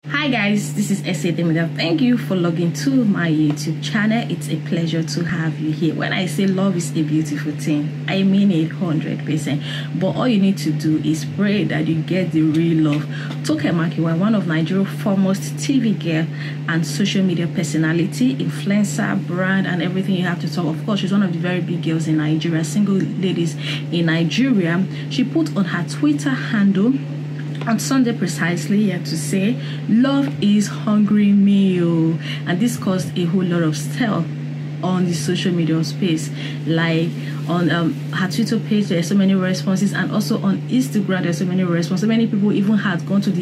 Hi guys, this is Essie Demida. Thank you for logging to my YouTube channel. It's a pleasure to have you here. When I say love is a beautiful thing, I mean it 100%. But all you need to do is pray that you get the real love. Toke Makinwa, one of Nigeria's foremost TV girl and social media personality, influencer, brand, and everything you have to talk. Of course, she's one of the very big girls in Nigeria, single ladies in Nigeria. She put on her Twitter handle on Sunday precisely here to say, "Love is hungry meal," and this caused a whole lot of stir on the social media space. Like on her Twitter page, there are so many responses, and also on Instagram there are so many responses. So many people even had gone to the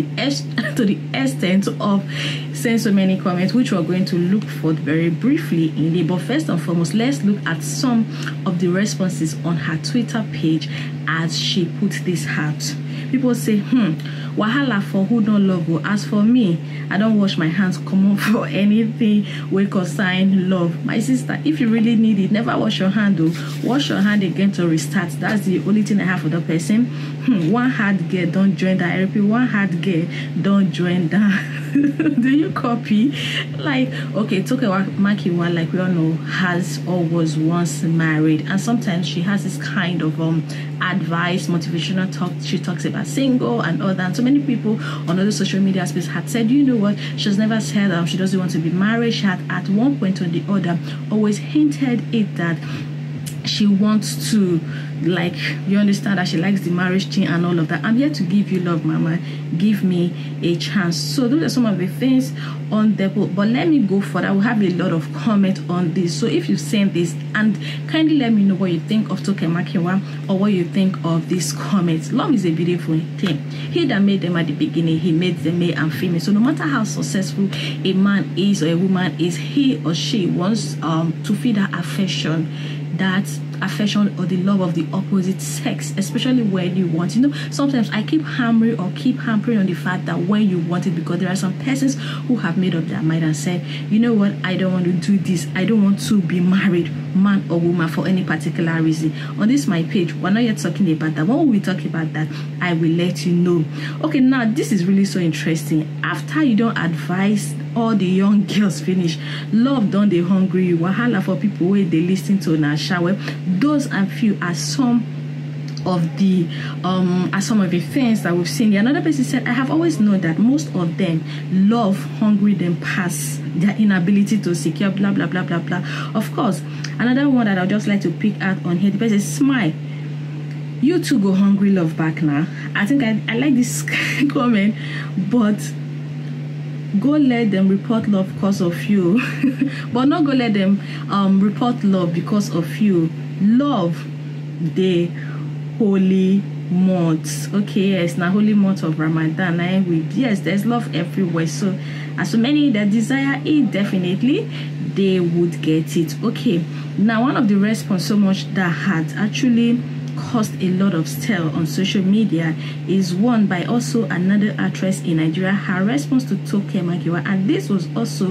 extent of saying so many comments, which we're going to look for very briefly in it. But first and foremost, let's look at some of the responses on her Twitter page as she put this out. People say, wahala for who don't love you. As for me, I don't wash my hands common for anything we consign love. My sister, if you really need it, never wash your hand though. Wash your hand again to restart. That's the only thing I have for the person. One hard girl, don't join that. I repeat, one hard girl, don't join that. Do you copy? Like, okay, Toke Makinwa, like we all know, has or was once married, and sometimes she has this kind of advice, motivational talk. She talks about single and all that. So many people on other social media space had said, you know what, she's never said she doesn't want to be married. She had at one point or the other always hinted it that she wants to, like, you understand, that she likes the marriage thing and all of that. I'm here to give you love, mama. Give me a chance. So those are some of the things on there. But let me go further. We'll have a lot of comment on this. So if you've seen this, and kindly let me know what you think of Toke Makinwa or what you think of these comments. Love is a beautiful thing. He that made them at the beginning, he made them male and female. So no matter how successful a man is or a woman is, he or she wants to feel that affection or the love of the opposite sex, especially when you want. You know, sometimes I keep hammering on the fact that when you want it, because there are some persons who have made up their mind and said, you know what, I don't want to do this, I don't want to be married, man or woman, for any particular reason. On this my page, we're not yet talking about that. When we talk about that, I will let you know. Okay, now this is really so interesting. After you don't advise all the young girls finish, love don't they hungry you, wahala for people where they listen to now shower. Those and few are some of the things that we've seen. Another person said, I have always known that most of them love hungry them past their inability to secure blah blah blah blah blah. Of course, another one that I'd just like to pick out on here, the person smile. You too go hungry love back now. I think I like this comment, but go let them report love because of you. But not go let them report love because of you. Love the holy month. Okay, yes, now holy month of Ramadan. Yes, there's love everywhere. So as so many that desire it, definitely they would get it. Okay, now one of the response so much that had actually caused a lot of stir on social media is one by also another actress in Nigeria. Her response to Toke Makinwa, and this was also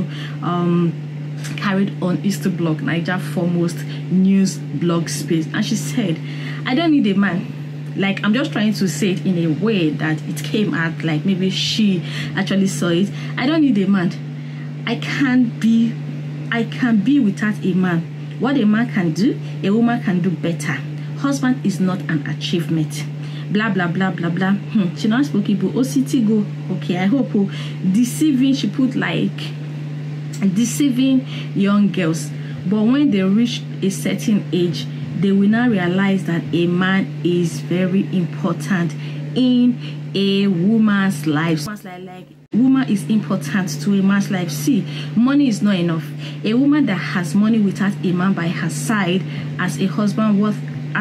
carried on Instablog, Nigeria foremost news blog space, and she said, I don't need a man. Like, I'm just trying to say it in a way that it came out like maybe she actually saw it. I don't need a man. I can be without a man. What a man can do, a woman can do better. Husband is not an achievement. Blah blah blah blah blah. She not spoken, but OCT go. Okay, I hope deceiving. She put like deceiving young girls. But when they reach a certain age, they will now realize that a man is very important in a woman's life. Like woman is important to a man's life. See, money is not enough. A woman that has money without a man by her side as a husband worth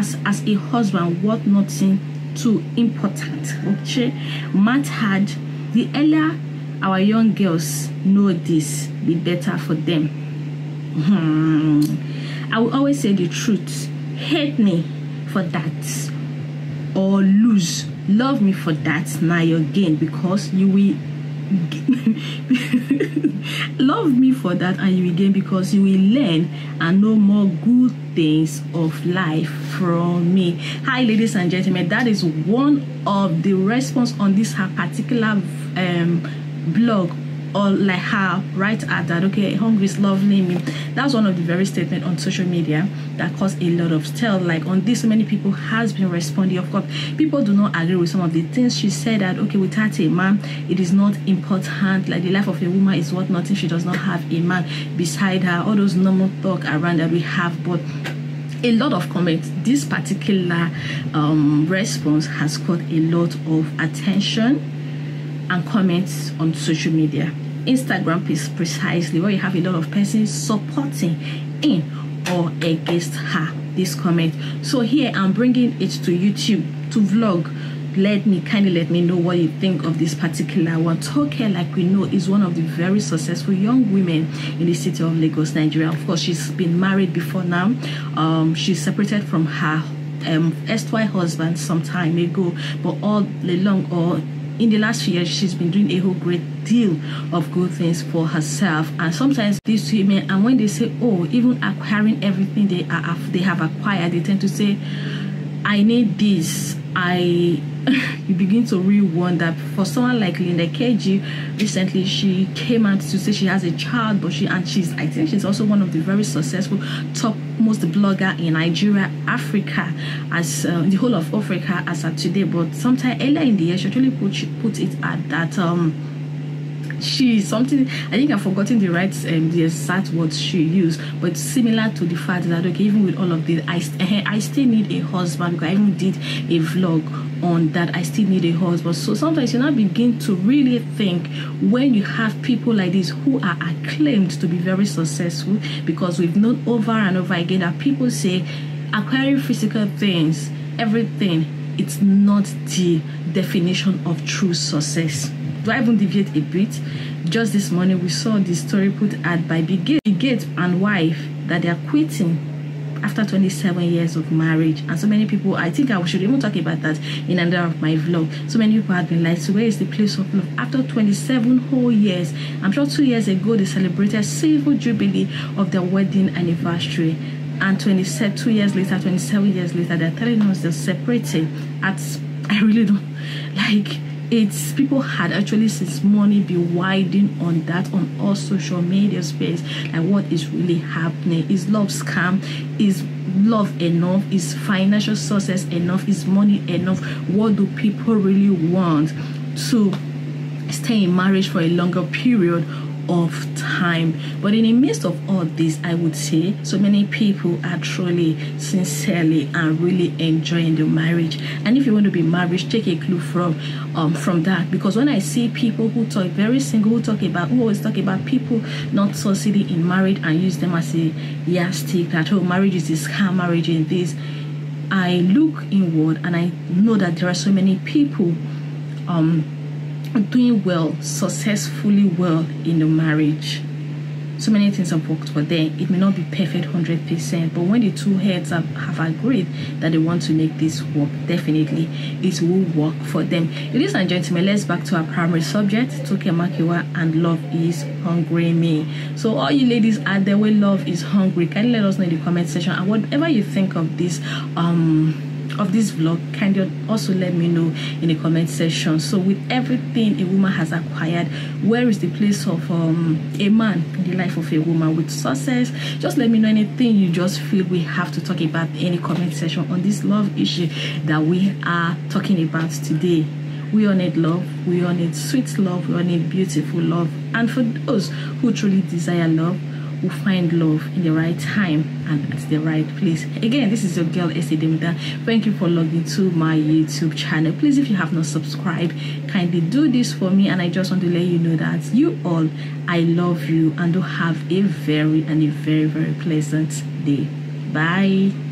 nothing too important. Okay, Matt had the earlier our young girls know this, the better for them. I will always say the truth. Hate me for that or lose. Love me for that. Now you're gain, because you will love me for that and you will gain, because you will learn and know more good things of life from me. Hi ladies and gentlemen, that is one of the response on this her particular blog or like her write at that, okay, hungry is lovely me. That's one of the very statement on social media that caused a lot of stir. Like on this, so many people has been responding. Of course, people do not agree with some of the things she said, that okay, without a man it is not important, like the life of a woman is worth nothing, she does not have a man beside her, all those normal talk around that we have. But a lot of comments, this particular response has caught a lot of attention and comments on social media. Instagram is precisely where you have a lot of persons supporting in or against her this comment. So here I'm bringing it to YouTube to vlog. Let me know what you think of this particular one. Toke, like we know, is one of the very successful young women in the city of Lagos, Nigeria. Of course, she's been married before now. She's separated from her erstwhile husband some time ago, but all along, or in the last few years, she's been doing a whole great deal of good things for herself. And sometimes these women, and when they say, oh, even acquiring everything they have acquired, they tend to say, I need this. You begin to really wonder. For someone like Linda KG, recently she came out to say she has a child, but I think she's also one of the very successful topmost blogger in Nigeria, Africa, as the whole of Africa as of today. But sometime earlier in the year, she actually put it at that she's something, I think I've forgotten the exact words she used, but similar to the fact that okay, even with all of this, I still need a husband, because I even did a vlog on that. I still need a husband. So sometimes you now begin to really think, when you have people like this who are acclaimed to be very successful, because we've known over and over again that people say acquiring physical things, everything, it's not the definition of true success. Do I even deviate a bit? Just this morning we saw this story put out by Bill Gates and wife that they are quitting after 27 years of marriage. And so many people, I think I should even talk about that in another of my vlog. So many people have been like, so where is the place of love? After 27 whole years, I'm sure 2 years ago they celebrated silver jubilee of their wedding anniversary, and 2 years later, 27 years later, they're telling us they're separating. I really don't like. It's people had actually since morning been widening on that on all social media space, like what is really happening. Is love scam? Is love enough? Is financial success enough? Is money enough? What do people really want to stay in marriage for a longer period of time? But in the midst of all this, I would say so many people are truly, sincerely, and really enjoying the marriage. And if you want to be married, take a clue from that, because when I see people who talk very single, who always talk about people not succeeding in marriage and use them as a yardstick, that oh, marriage is this scam, marriage is this, I look inward and I know that there are so many people doing well, successfully well in the marriage. So many things have worked for them. It may not be perfect 100%, but when the two heads have agreed that they want to make this work, definitely it will work for them. Ladies and gentlemen, let's back to our primary subject, Toke Makinwa and Love is Hungry Me. So all you ladies out there where love is hungry, can you let us know in the comment section, and whatever you think of this vlog, can you also let me know in the comment section. So with everything a woman has acquired, where is the place of a man in the life of a woman with success? Just let me know anything you just feel we have to talk about in the comment section on this love issue that we are talking about today. We all need love, we all need sweet love, we all need beautiful love, and for those who truly desire love, will find love in the right time and at the right place. Again, this is your girl Esty Demita. Thank you for logging to my YouTube channel. Please, if you have not subscribed, kindly do this for me, and I just want to let you know that you all, I love you, and do have a very very pleasant day. Bye.